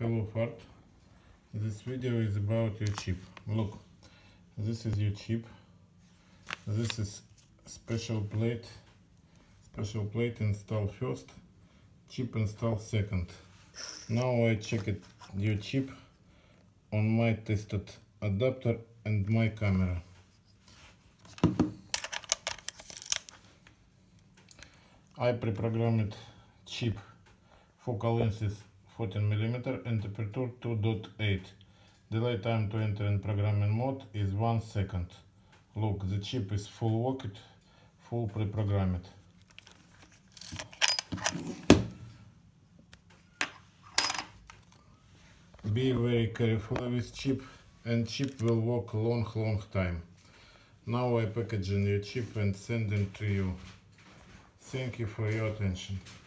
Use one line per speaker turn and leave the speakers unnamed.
Hello Fart. This video is about your chip. Look, this is your chip. This is special plate install first, chip install second. Now I checked your chip on my tested adapter and my camera. I pre-programmed chip focal length is 14mm and aperture 2.8. Delay time to enter in programming mode is 1 second. Look, the chip is full worked, full pre-programmed. Be very careful with chip, and chip will work long time. Now I packaging your chip and sending to you. Thank you for your attention.